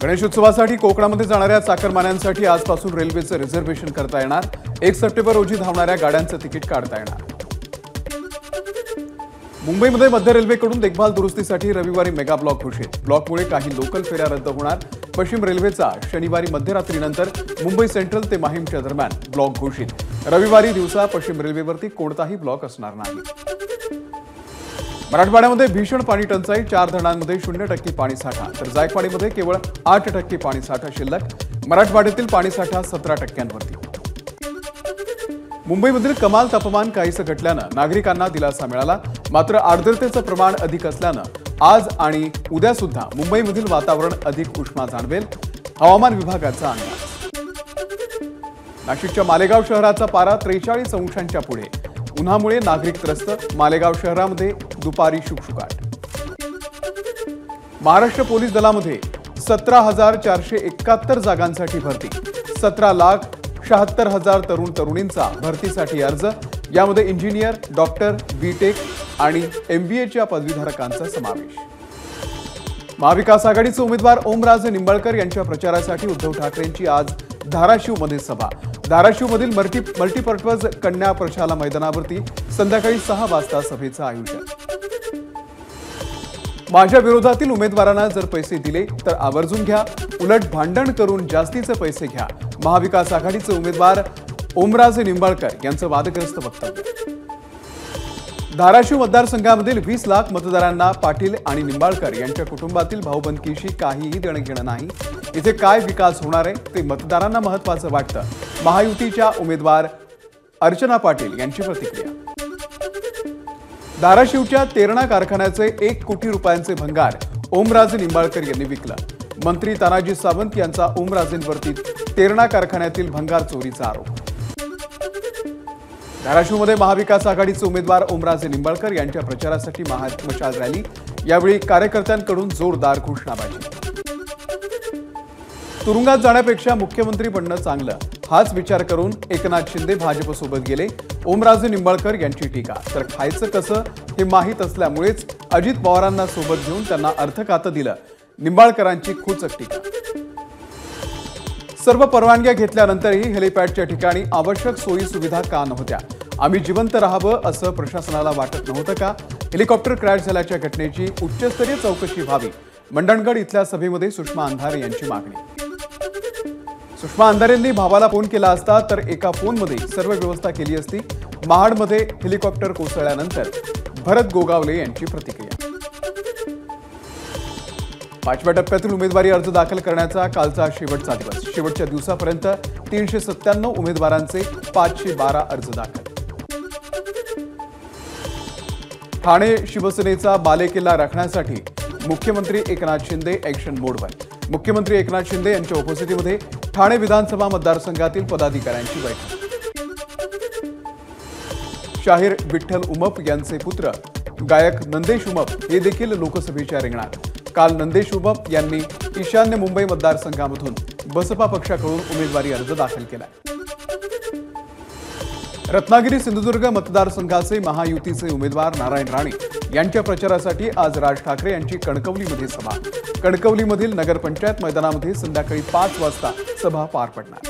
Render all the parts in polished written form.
गणेशोत्सवासाठी कोकणामध्ये जाणाऱ्या चाकरमान्यांसाठी आजपासून रेल्वेचं रिझर्वेशन करता येणार। 1 सप्टेंबर रोजी धावणाऱ्या गाड्यांचं तिकीट काढता येणार। मुंबईमध्ये मध्य रेल्वेकडून देखभाल दुरुस्तीसाठी रविवारी मेगा ब्लॉक घोषित। ब्लॉकमुळे काही लोकल फेऱ्या रद्द होणार। पश्चिम रेल्वेचा शनिवारी मध्यरात्रीनंतर मुंबई सेंट्रल ते माहीमच्या दरम्यान ब्लॉक घोषित। रविवारी दिवसा पश्चिम रेल्वेवरती कोणताही ब्लॉक असणार नाही। मराठवाड्यामध्ये भीषण पाणी टंचाई। 4 धरणांमध्ये 0% पाणी साठा, तर जायकवाडीमध्ये केवळ 8% पाणी साठा शिल्लक। मराठवाड्यातील पाणी साठा 17%वरती। मुंबईमधील कमाल तापमान काहीसं घटल्यानं नागरिकांना दिलासा मिळाला। मात्र आर्द्रतेचं प्रमाण अधिक असल्यानं आज आणि उद्या सुद्धा मुंबईमधील वातावरण अधिक उष्मा जाणवेल, हवामान विभागाचा अंदाज। नाशिकच्या मालेगाव शहराचा पारा 43 अंशांच्या पुढे। उन्हामुळे नागरिक त्रस्त। मालेगाव शहरामध्ये दुपारी शुकशुकाट। महाराष्ट्र पोलीस दलामध्ये 17,471 जागांसाठी भरती। 17,76,000 तरुण तरुणींचा भरतीसाठी अर्ज। यामध्ये इंजिनियर, डॉक्टर, बीटेक आणि MBAच्या पदवीधारकांचा समावेश। महाविकास आघाडीचे उमेदवार ओमराजे निंबाळकर यांच्या प्रचारासाठी उद्धव ठाकरेंची आज धाराशिवमध्ये सभा। धाराशिवमधील मल्टीपर्पज कन्या प्रशाला मैदानावरती संध्याकाळी 6 वाजता सभेचं आयोजन। माझ्या विरोधातील उमेदवारांना जर पैसे दिले तर आवर्जून घ्या, उलट भांडण करून जास्तीचे पैसे घ्या। महाविकास आघाडीचे उमेदवार ओमराजे निंबाळकर यांचं वादग्रस्त वक्तव्य। धाराशिव मतदारसंघामधील 20 लाख मतदारांना पाटील आणि निंबाळकर यांच्या कुटुंबातील भाऊबंदकीशी काहीही देणं घेणं नाही। इथे काय विकास होणार आहे ते मतदारांना महत्त्वाचं वाटतं। महायुतीच्या उमेदवार अर्चना पाटील यांची प्रतिक्रिया। धाराशिवच्या तेरणा कारखान्याचे 1 कोटी रुपयांचे भंगार ओमराजे निंबाळकर यांनी विकलं। मंत्री तानाजी सावंत यांचा ओमराजेंवरती तेरणा कारखान्यातील भंगार चोरीचा आरोप। धाराशिवमध्ये महाविकास आघाडीचे उमेदवार ओमराजे निंबाळकर यांच्या प्रचारासाठी मशाल रॅली। यावेळी कार्यकर्त्यांकडून जोरदार घोषणाबाजी। तुरुंगात जाण्यापेक्षा मुख्यमंत्री बनणं चांगलं, हाच विचार करून एकनाथ शिंदे भाजपसोबत गेले। ओमराजे निंबाळकर यांची टीका। तर खायचं कसं हे माहीत असल्यामुळेच अजित पवारांना सोबत घेऊन त्यांना अर्थखातं दिलं, निंबाळकरांची खोचक टीका। सर्व परवानग्या घेतल्यानंतरही हेलिपॅडच्या ठिकाणी आवश्यक सोयी सुविधा का नव्हत्या? आम्ही जिवंत राहावं असं प्रशासनाला वाटत नव्हतं का? हेलिकॉप्टर क्रॅश झाल्याच्या घटनेची उच्चस्तरीय चौकशी व्हावी, मंडणगड इथल्या सभेमध्ये सुषमा अंधारे यांची मागणी। सुषमा अंधारेंनी भावाला फोन केला असता तर एका फोनमध्ये सर्व व्यवस्था केली असती। महाडमध्ये हेलिकॉप्टर कोसळल्यानंतर भरत गोगावले यांची प्रतिक्रिया। 5व्या टप्प्यातील उमेदवारी अर्ज दाखल करण्याचा कालचा शेवटचा दिवस। शेवटच्या दिवसापर्यंत 397 उमेदवारांचे 512 अर्ज दाखल। ठाणे शिवसेनेचा बालेकिल्ला राखण्यासाठी मुख्यमंत्री एकनाथ शिंदे ॲक्शन मोडवर। मुख्यमंत्री एकनाथ शिंदे यांच्या उपस्थितीमध्ये ठाणे विधानसभा मतदारसंघातील पदाधिकाऱ्यांची बैठक। शाहीर विठ्ठल उमप यांचे पुत्र गायक नंदेश उमप हे देखील लोकसभेच्या रिंगणात। काल नंदेश उमप यांनी ईशान्य मुंबई मतदारसंघामधून बसपा पक्षाकडून उमेदवारी अर्ज दाखल केला। रत्नागिरी सिंधुदुर्ग मतदारसंघाचे महायुतीचे उमेदवार नारायण राणे यांच्या प्रचारासाठी आज राज ठाकरे यांची कणकवलीमध्ये सभा। कणकवलीमधील नगरपंचायत मैदानामध्ये संध्याकाळी 5 वाजता सभा पार पडणार।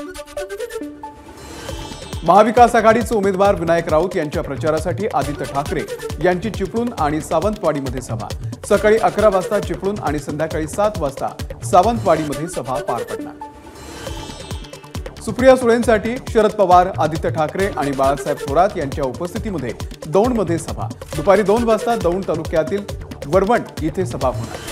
महाविकास आघाडीचे उमेदवार विनायक राऊत यांच्या प्रचारासाठी आदित्य ठाकरे यांची चिपळूण आणि सावंतवाडीमध्ये सभा। सकाळी 11 वाजता चिपळूण आणि संध्याकाळी 7 वाजता सावंतवाडीमध्ये सभा पार पडणार। सुप्रिया सुळेंसाठी शरद पवार, आदित्य ठाकरे आणि बाळासाहेब थोरात यांच्या उपस्थितीमध्ये दौंडमध्ये सभा। दुपारी 2 वाजता दौंड तालुक्यातील वरवंड इथे सभा होणार।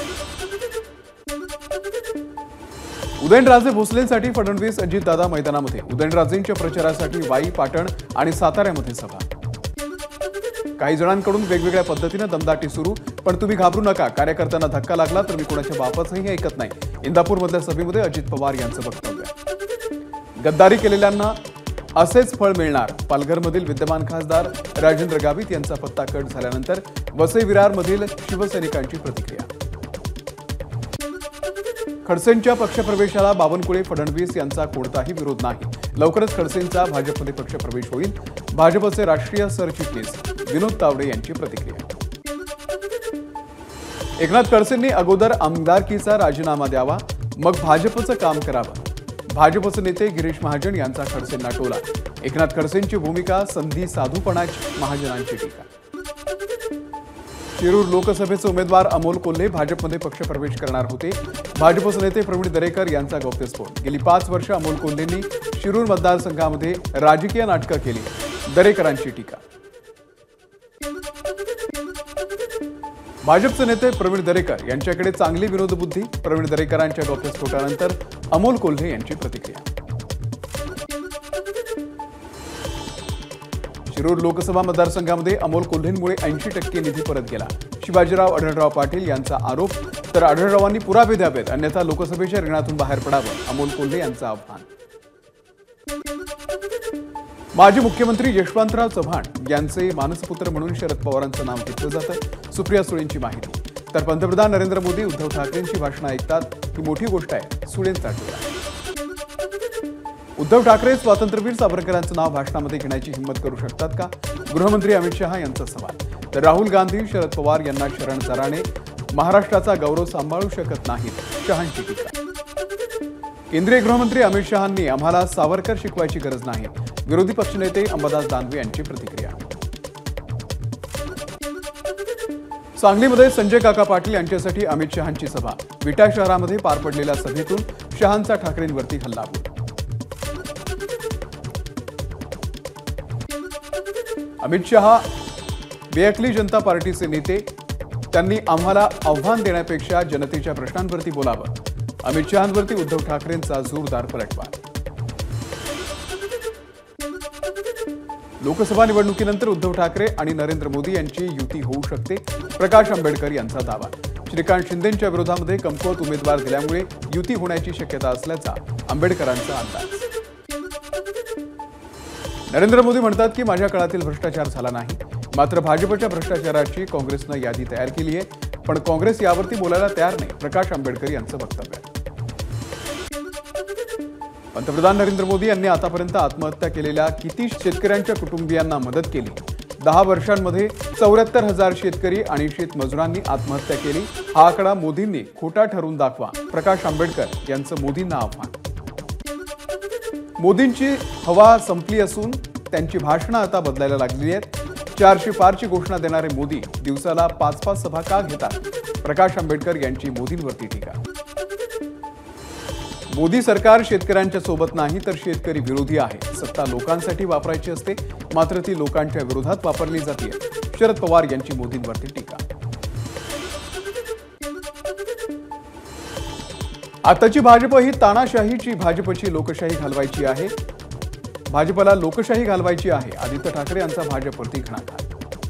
उदयनराजे भोसलेंसाठी फडणवीस अजितदादा मैदानामध्ये। उदयनराजेंच्या प्रचारासाठी वाई, पाटण आणि साताऱ्यामध्ये सभा। काही जणांकडून वेगवेगळ्या पद्धतीने दमदाटी सुरू, पण तुम्ही घाबरू नका, कार्यकर्त्यांना धक्का लागला तर मी कोणाच्या बापाचंही ऐकत नाही। इंदापूरमधल्या सभेमध्ये अजित पवार यांचं वक्तव्य। गद्दारी केलेल्यांना असेच फळ मिळणार। पालघरमधील विद्यमान खासदार राजेंद्र गावित यांचा पत्ता कट झाल्यानंतर वसई विरारमधील शिवसैनिकांची प्रतिक्रिया। खडसेंच्या पक्षप्रवेशाला बावनकुळे, फडणवीस यांचा कोणताही विरोध नाही। लवकरच खडसेंचा भाजपमध्ये पक्षप्रवेश होईल। भाजपचे राष्ट्रीय सरचिटणीस विनोद तावडे यांची प्रतिक्रिया। एकनाथ खडसेंनी अगोदर आमदारकीचा राजीनामा द्यावा, मग भाजपचं काम करावं. भाजपचे नेते गिरीश महाजन यांचा खडसेंना टोला. एकनाथ खडसेंची भूमिका संधी साधूपणाची, महाजनांची टीका. शिरूर लोकसभेचे उमेदवार अमोल कोल्हे भाजपमध्ये पक्षप्रवेश करणार होते. भाजपचे नेते प्रवीण दरेकर यांचा गौप्यस्फोट. गेली 5 वर्ष अमोल कोल्हेंनी शिरूर मतदारसंघामध्ये राजकीय नाटकं केली. दरेकरांची टीका. भाजपचे नेते प्रवीण दरेकर यांच्याकडे चांगली विनोदबुद्धी. प्रवीण दरेकरांच्या गौप्यस्फोटानंतर अमोल कोल्हे यांची प्रतिक्रिया. शिरूर लोकसभा मतदारसंघामध्ये अमोल कोल्हेंमुळे 80% निधी परत गेला. शिवाजीराव आढळराव पाटील यांचा आरोप. तर आढळरावांनी पुरावे द्यावेत, अन्यथा लोकसभेच्या रिंगणातून बाहेर पडावं, अमोल कोल्हे यांचं आव्हान. माजी मुख्यमंत्री यशवंतराव चव्हाण यांचे मानसपुत्र म्हणून शरद पवारांचं नाव घेतलं जातं. सुप्रिया सुळेंची माहिती. तर पंतप्रधान नरेंद्र मोदी उद्धव ठाकरेंची भाषणं ऐकतात ही मोठी गोष्ट आहे, सुळेंचा टोला. उद्धव ठाकरे स्वातंत्र्यवीर सावरकरांचं नाव भाषणामध्ये घेण्याची हिंमत करू शकतात का? गृहमंत्री अमित शहा यांचा सवाल. तर राहुल गांधी शरद पवार यांना शरण जराणे महाराष्ट्राचा गौरव सांभाळू शकत नाहीत, शहांची टीका. केंद्रीय गृहमंत्री अमित शहांनी आम्हाला सावरकर शिकवायची गरज नाही. विरोधी पक्षनेते अंबादास दानवे यांची प्रतिक्रिया. सांगलीमध्ये संजय काका पाटील यांच्यासाठी अमित शहांची सभा. विटा शहरामध्ये पार पडलेल्या सभेतून शहांचा ठाकरेंवरती हल्लाबोल. अमित शहा बेअकली जनता पार्टीचे नेते. त्यांनी आम्हाला आव्हान देण्यापेक्षा जनतेच्या प्रश्नांवरती बोलावं. अमित शहांवरती उद्धव ठाकरेंचा जोरदार पलटवार. लोकसभा निवडणुकीनंतर उद्धव ठाकरे आणि नरेंद्र मोदी यांची युती होऊ शकते, प्रकाश आंबेडकर यांचा दावा. श्रीकांत शिंदेंच्या विरोधामध्ये कमकुवत उमेदवार दिल्यामुळे युती होण्याची शक्यता असल्याचा आंबेडकरांचा अंदाज. नरेंद्र मोदी म्हणतात की माझ्या काळातील भ्रष्टाचार झाला नाही, मात्र भाजपच्या भ्रष्टाचाराची काँग्रेसनं यादी तयार केली आहे, पण काँग्रेस यावरती बोलायला तयार नाही, प्रकाश आंबेडकर यांचं वक्तव्य. पंतप्रधान नरेंद्र मोदी यांनी आतापर्यंत आत्महत्या केलेल्या किती शेतकऱ्यांच्या कुटुंबियांना मदत केली? 10 वर्षांमध्ये 74,000 शेतकरी आणि शेतमजुरांनी आत्महत्या केली. हा आकडा मोदींनी खोटा ठरवून दाखवा, प्रकाश आंबेडकर यांचं मोदींना आव्हान. मोदींची हवा संपली असून त्यांची भाषणं आता बदलायला लागलेली आहेत. 400 पारची घोषणा देणारे मोदी दिवसाला 5-5 सभा का घेतात? प्रकाश आंबेडकर यांची मोदींवरती टीका. मोदी सरकार शेतकऱ्यांच्या सोबत नाही तर शेतकरी विरोधी आहे. सत्ता लोकांसाठी वापरायची असते, मात्र ती लोकांच्या विरोधात वापरली जाते. शरद पवार यांची मोदींवरती टीका. आताची भाजप ही तानाशाहीची, भाजपची लोकशाही घालवायची आहे. भाजपला लोकशाही घालवायची आहे. आदित्य ठाकरे यांचा भाजपवरती घणाघात.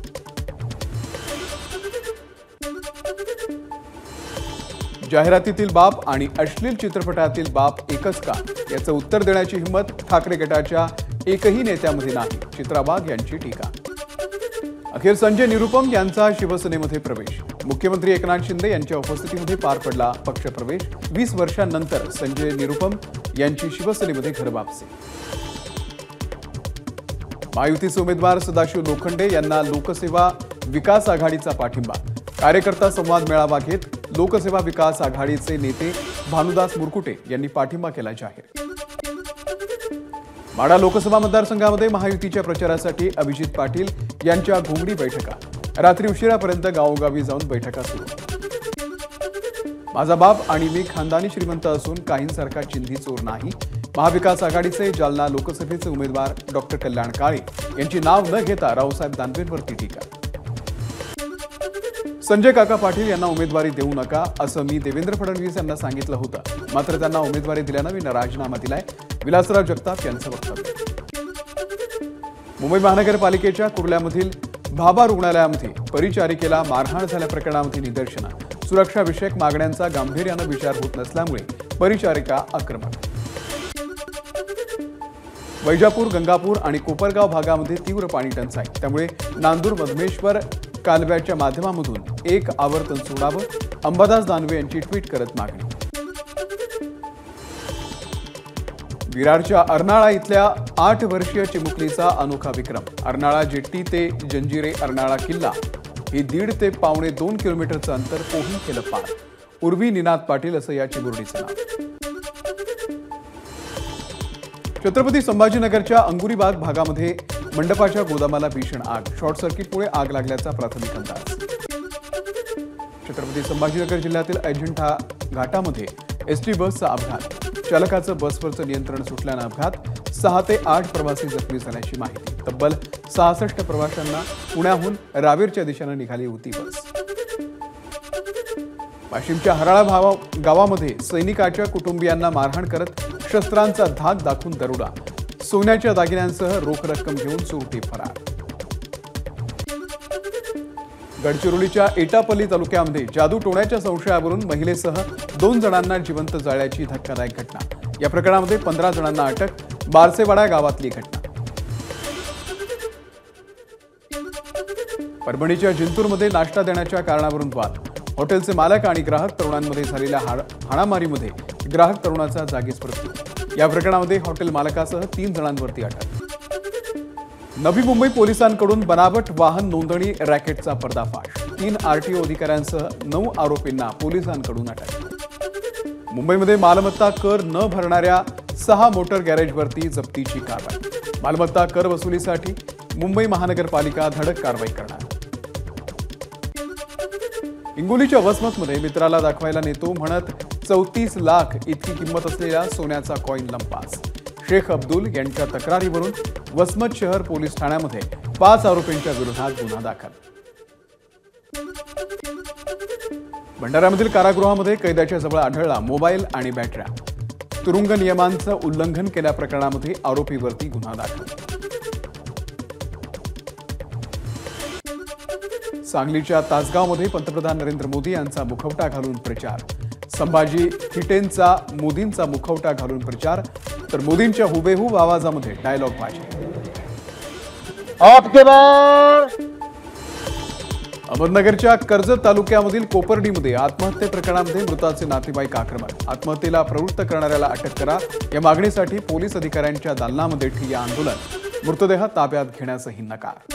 जाहिरातीतील बाप आणि अश्लील चित्रपटातील बाप एकच का, याचं उत्तर देण्याची हिंमत ठाकरे गटाच्या एकही नेत्यामध्ये नाही. चित्रा वाघ यांची टीका. अखेर संजय निरुपम यांचा शिवसेनेमध्ये प्रवेश. मुख्यमंत्री एकनाथ शिंदे यांच्या उपस्थितीमध्ये पार पडला पक्षप्रवेश. 20 वर्षांनंतर संजय निरुपम यांची शिवसेनेमध्ये घरवापसी. महायुतीचे उमेदवार सदाशिव लोखंडे यांना लोकसेवा विकास आघाडीचा पाठिंबा. कार्यकर्ता संवाद मेळावा घेत लोकसेवा विकास आघाडीचे नेते भानुदास मुरकुटे यांनी पाठिंबा केला जाहीर. माढा लोकसभा मतदारसंघामध्ये महायुतीच्या प्रचारासाठी अभिजित पाटील यांच्या घोंगडी बैठका. रात्री उशिरापर्यंत गावोगावी जाऊन बैठका सुरू. माझा बाप आणि मी खानदानी श्रीमंत असून काहींसारखा चिंधी चोर नाही. महाविकास आघाडीचे जालना लोकसभेचे उमेदवार डॉक्टर कल्याण काळे यांची नाव न घेता रावसाहेब दानवेंवरती टीका. संजय काका पाटील यांना उमेदवारी देऊ नका असं मी देवेंद्र फडणवीस यांना सांगितलं होतं, मात्र त्यांना उमेदवारी दिल्यानं मी राजीनामा दिलाय. विलासराव जगताप यांचं वक्तव्य. मुंबई महानगरपालिकेच्या कुर्ल्यामधील भाभा रुग्णालयामध्ये परिचारिकेला मारहाण झाल्या प्रकरणामध्ये निदर्शनं. सुरक्षाविषयक मागण्यांचा गांभीर्यानं विचार होत नसल्यामुळे परिचारिका आक्रमक. वैजापूर, गंगापूर आणि कोपरगाव भागामध्ये तीव्र पाणी टंचाई, त्यामुळे नांदूर मधमेश्वर कालव्याच्या माध्यमामधून एक आवर्तन सोडावं. अंबादास दानवे यांची ट्विट करत मागणी. विरारच्या अर्नाळा इथल्या 8 वर्षीय चिमुकलीचा अनोखा विक्रम. अर्नाळा जेट्टी ते जंजिरे अर्नाळा किल्ला ही 1.5 ते 2.25 किलोमीटरचं अंतर पोहून केलं पार. उर्वी निनाद पाटील असं या चिमुरडीचं नाव. छत्रपती संभाजीनगरच्या अंगुरीबाग भागामध्ये मंडपाच्या गोदामाला भीषण आग. शॉर्ट सर्किटमुळे आग लागल्याचा प्राथमिक अंदाज. छत्रपती संभाजीनगर जिल्ह्यातील अजिंठा घाटामध्ये एसटी बसचा अपघात. चालकाचं बसवरचं नियंत्रण सुटल्यानं अपघात. 6 ते 8 प्रवासी जखमी झाल्याची माहिती. तब्बल 66 प्रवाशांना पुण्याहून रावेरच्या दिशेने निघाली होती बस. वाशिमच्या हराळा गावामध्ये सैनिकाच्या कुटुंबियांना मारहाण करत शस्त्रांचा धाक दाखवून दरोडा. सोन्याच्या दागिन्यांसह रोख रक्कम घेऊन चोरटे फरार. गडचिरोलीच्या एटापल्ली तालुक्यामध्ये जादूटोण्याच्या संशयावरून महिलेसह 2 जणांना जिवंत जाळल्याची धक्कादायक घटना. या प्रकरणामध्ये 15 जणांना अटक. बारसेवाडा गावातली घटना. परभणीच्या जिंतूरमध्ये नाश्ता देण्याच्या कारणावरून वाद. हॉटेलचे मालक आणि ग्राहक तरुणांमध्ये झालेल्या हाणामारीमध्ये ग्राहक तरुणाचा जागीच मृत्यू. या प्रकरणामध्ये हॉटेल मालकासह 3 जणांवरती अटक. नवी मुंबई पोलिसांकडून बनावट वाहन नोंदणी रॅकेटचा पर्दाफाश. 3 आरटीओ अधिकाऱ्यांसह 9 आरोपींना पोलिसांकडून अटक. मुंबईमध्ये मालमत्ता कर न भरणाऱ्या 6 मोटर गॅरेजवरती जप्तीची कारवाई. मालमत्ता कर वसुलीसाठी मुंबई महानगरपालिका धडक कारवाई करणार. हिंगोलीच्या वसमतमध्ये मित्राला दाखवायला नेतो म्हणत 34 लाख इतकी किंमत असलेल्या सोन्याचा कॉईन लंपास. शेख अब्दुल यांच्या तक्रारीवरून वसमत शहर पोलीस ठाण्यामध्ये 5 आरोपींच्या विरोधात गुन्हा दाखल. भंडाऱ्यामधील कारागृहामध्ये कैद्याच्या जवळ आढळला मोबाईल आणि बॅटऱ्या. तुरुंग नियमांचं उल्लंघन केल्या प्रकरणामध्ये आरोपीवरती गुन्हा दाखल. सांगलीच्या तासगावमध्ये पंतप्रधान नरेंद्र मोदी यांचा मुखवटा घालून प्रचार. संभाजी थिटेंचा मोदींचा मुखवटा घालून प्रचार. तर मोदींच्या हुबेहूब आवाजामध्ये डायलॉग बाजी. अहमदनगरच्या कर्जत तालुक्यामधील कोपर्डीमध्ये आत्महत्ये प्रकरणामध्ये मृताचे नातेवाईक आक्रमक. आत्महत्येला प्रवृत्त करणाऱ्याला अटक करा या मागणीसाठी पोलीस अधिकाऱ्यांच्या दालनामध्ये ठिय्या आंदोलन. मृतदेह ताब्यात घेण्यासही नकार.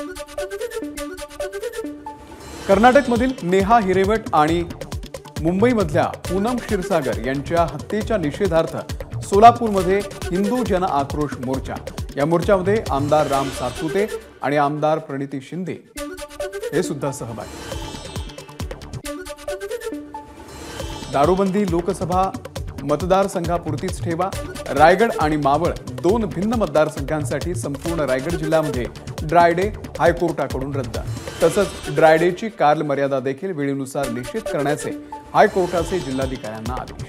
कर्नाटकमधील नेहा हिरेवट आणि मुंबईमधल्या पूनम क्षीरसागर यांच्या हत्येच्या निषेधार्थ सोलापूरमध्ये हिंदू जन आक्रोश मोर्चा. या मोर्चामध्ये आमदार राम सातपुते आणि आमदार प्रणिती शिंदे हे सुद्धा सहभागी. दारूबंदी लोकसभा मतदारसंघापुरतीच ठेवा. रायगड आणि मावळ 2 भिन्न मतदारसंघांसाठी संपूर्ण रायगड जिल्ह्यामध्ये ड्रायडे हायकोर्टाकडून रद्द. तसंच ड्रायडेची काल मर्यादा देखील वेळेनुसार निश्चित करण्याचे हायकोर्टाचे जिल्हाधिकाऱ्यांना आदेश.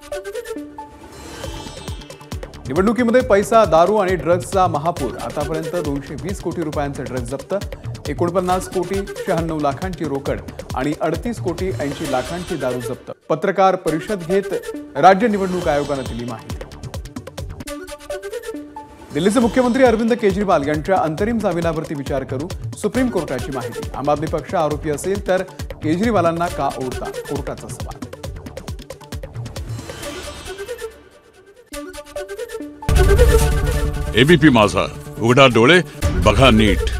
निवडणुकीमध्ये पैसा, दारू आणि ड्रग्जचा महापूर. आतापर्यंत 220 कोटी रुपयांचे ड्रग्ज जप्त. 49 कोटी 96 लाखांची रोकड आणि 38 कोटी 80 लाखांची दारू जप्त. पत्रकार परिषद घेत राज्य निवडणूक आयोगाने दिली माहिती. दिल्लीचे मुख्यमंत्री अरविंद केजरीवाल यांच्या अंतरिम जामिनावरती विचार करू. सुप्रीम कोर्टाची माहिती. आम आदमी पक्ष आरोपी असेल तर केजरीवालांना का ओढता? कोर्टाचा सवाल. एबीपी माझा, उघडा डोळे बघा नीट.